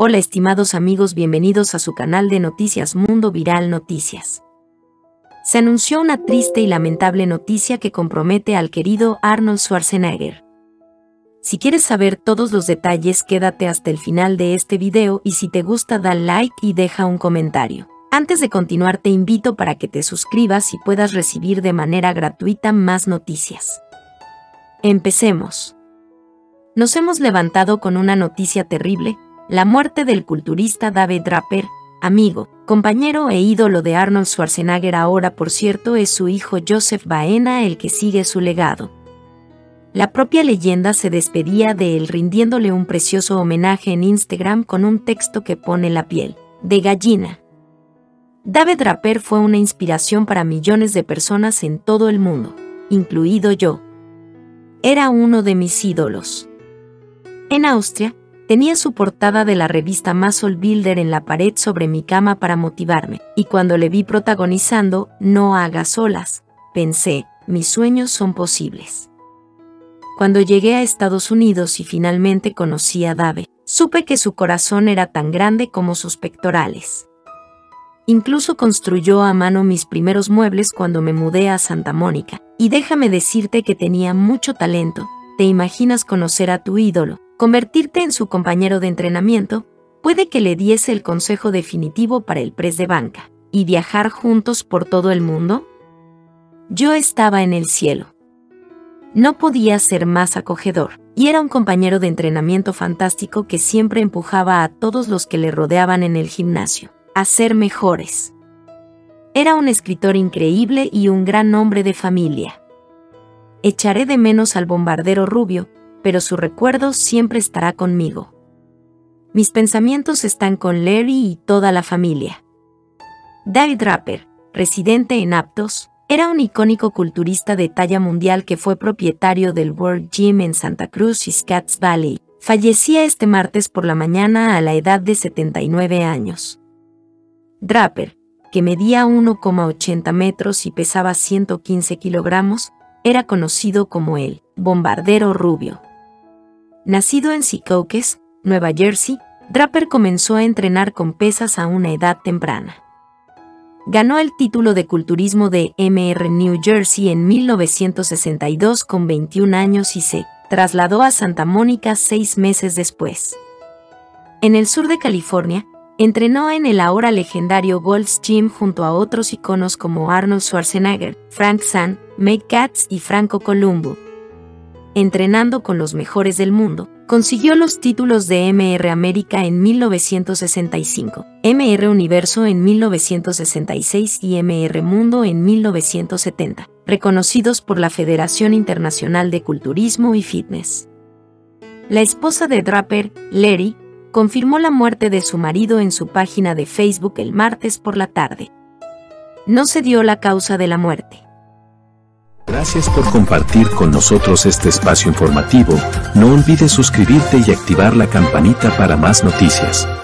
Hola estimados amigos, bienvenidos a su canal de noticias Mundo Viral Noticias. Se anunció una triste y lamentable noticia que compromete al querido Arnold Schwarzenegger. Si quieres saber todos los detalles, quédate hasta el final de este video y si te gusta da like y deja un comentario. Antes de continuar te invito para que te suscribas y puedas recibir de manera gratuita más noticias. Empecemos. Nos hemos levantado con una noticia terrible, la muerte del culturista Dave Draper, amigo, compañero e ídolo de Arnold Schwarzenegger. Ahora, por cierto, es su hijo Joseph Baena el que sigue su legado. La propia leyenda se despedía de él rindiéndole un precioso homenaje en Instagram con un texto que pone la piel de gallina. Dave Draper fue una inspiración para millones de personas en todo el mundo, incluido yo. Era uno de mis ídolos. En Austria, tenía su portada de la revista Muscle Builder en la pared sobre mi cama para motivarme, y cuando le vi protagonizando No hagas olas, pensé, mis sueños son posibles. Cuando llegué a Estados Unidos y finalmente conocí a Dave, supe que su corazón era tan grande como sus pectorales. Incluso construyó a mano mis primeros muebles cuando me mudé a Santa Mónica, y déjame decirte que tenía mucho talento. ¿Te imaginas conocer a tu ídolo, convertirte en su compañero de entrenamiento? Puede que le diese el consejo definitivo para el press de banca, y viajar juntos por todo el mundo? Yo estaba en el cielo. No podía ser más acogedor, y era un compañero de entrenamiento fantástico que siempre empujaba a todos los que le rodeaban en el gimnasio a ser mejores. Era un escritor increíble y un gran hombre de familia. Echaré de menos al bombardero rubio, pero su recuerdo siempre estará conmigo. Mis pensamientos están con Larry y toda la familia. Dave Draper, residente en Aptos, era un icónico culturista de talla mundial que fue propietario del World Gym en Santa Cruz y Scotts Valley. Fallecía este martes por la mañana a la edad de 79 años. Draper, que medía 1,80 metros y pesaba 115 kilogramos, era conocido como el bombardero rubio. Nacido en Secaucus, Nueva Jersey, Draper comenzó a entrenar con pesas a una edad temprana. Ganó el título de culturismo de Mr. New Jersey en 1962 con 21 años y se trasladó a Santa Mónica 6 meses después. En el sur de California, entrenó en el ahora legendario Gold's Gym junto a otros iconos como Arnold Schwarzenegger, Frank Zane, Mike Katz y Franco Columbu. Entrenando con los mejores del mundo, consiguió los títulos de Mr. América en 1965, Mr. Universo en 1966 y Mr. Mundo en 1970, reconocidos por la Federación Internacional de Culturismo y Fitness. La esposa de Draper, Larry, confirmó la muerte de su marido en su página de Facebook el martes por la tarde. No se dio la causa de la muerte. Gracias por compartir con nosotros este espacio informativo. No olvides suscribirte y activar la campanita para más noticias.